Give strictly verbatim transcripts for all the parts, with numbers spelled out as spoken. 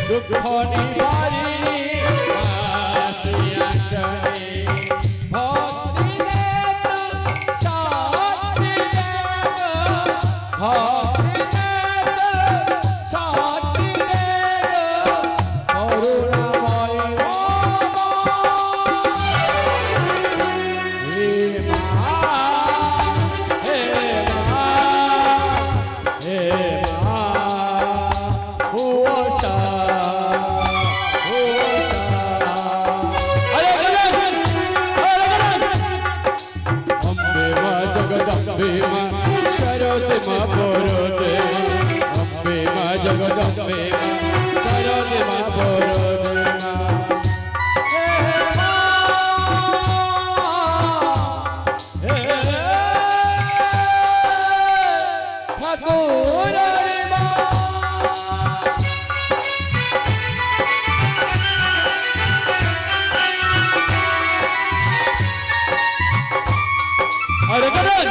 दुख निवारिणी आसिया शनि भक्ति देव शांति देव भक्ति देव शांति देव करुणामयी हे मां हे मां हे मां हो सा हो सा अरे गगन अरे गगन अम्बे मां जगदम्बे मां शरद मां बोरदे अम्बे मां जगदम्बे मां शरद मां बोरदे हे मां हे ठाकुर रे मां अरे गगन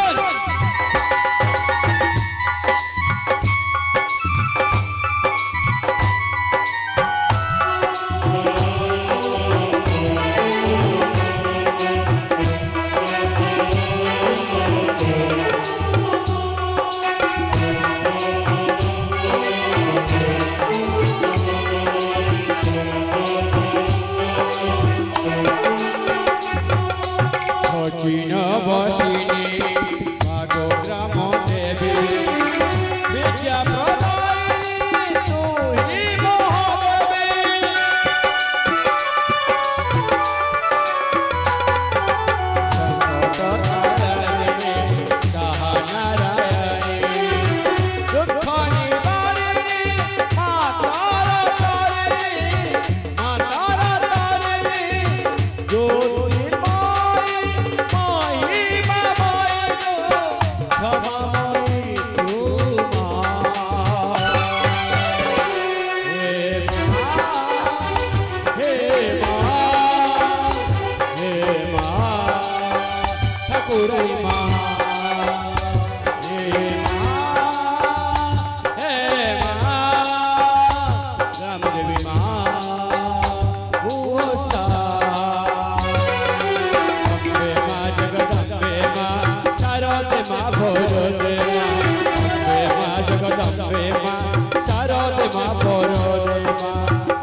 सचिन बसिनी भागो ग्राम देवी विद्या प्रदायिनी तू ही महादेवी संकट तारिणी साहा नारायणी दुख निवारिणी मातारा तारिणी मातारा तारिणी ज्योतिर्मयी माही मामाई गो क्षमामयी तू मां हे मां हे मां ठाकुर मां हे मां हे मां रामदेवी मां हो सा अम्बे मां जगदम्बे मां शारदे मां बोरदे अम्बे मां जगदम्बे मां शारदे मां बोरदे मां